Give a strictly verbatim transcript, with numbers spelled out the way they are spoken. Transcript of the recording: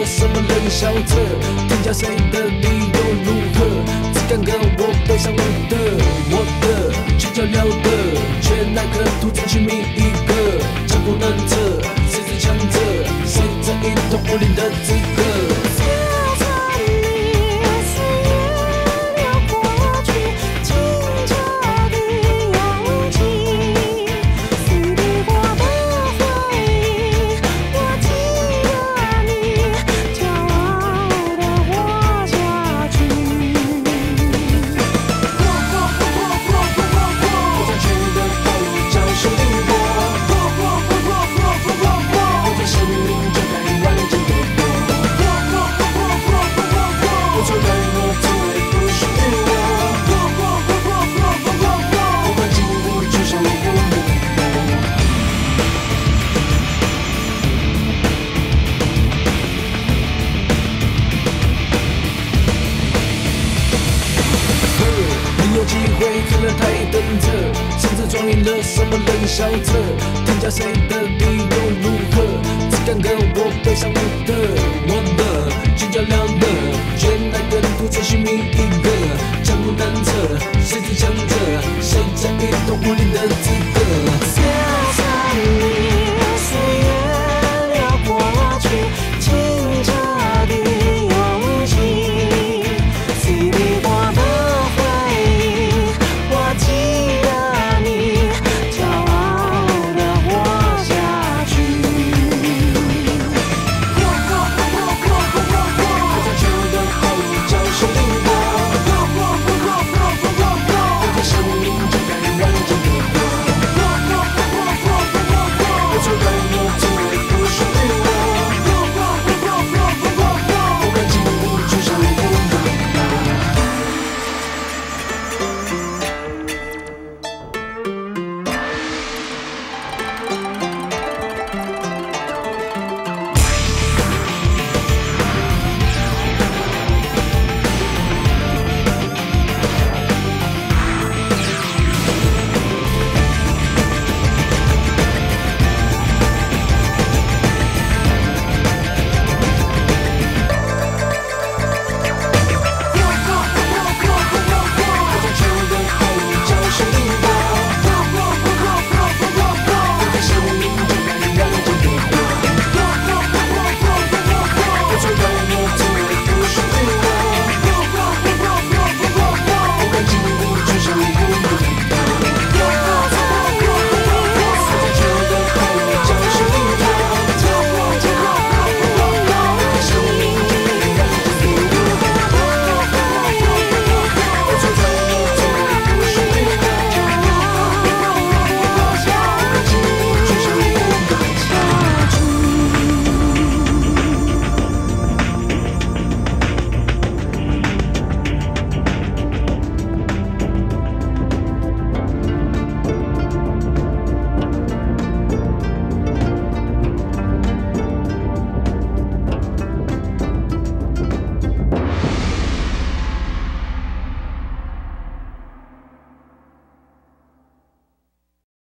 了什么冷笑着？添加谁的理由如何？只敢跟我背上路的，我的去交流的，却那颗土真去觅一个，江湖难测，谁最强者？谁在一统武林的资格？ 有机会可能太等着，甚至装赢了什么冷笑着？添加谁的理由如何？只敢跟我背上路的，我的去较量的，却那个土真寻觅一个，江湖难测，谁最强者？谁在一统武林的资格？